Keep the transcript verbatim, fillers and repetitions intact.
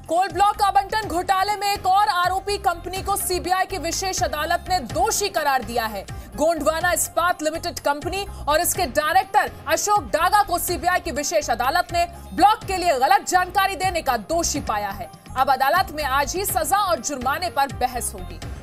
Coal block आवंटन घोटाले में एक और आरोपी कंपनी को सीबीआई की विशेष अदालत ने दोषी करार दिया है। गोंडवाना इस्पात लिमिटेड कंपनी और इसके डायरेक्टर अशोक डागा को सीबीआई की विशेष अदालत ने ब्लॉक के लिए गलत जानकारी देने का दोषी पाया है। अब अदालत में आज ही सजा और जुर्माने पर बहस होगी।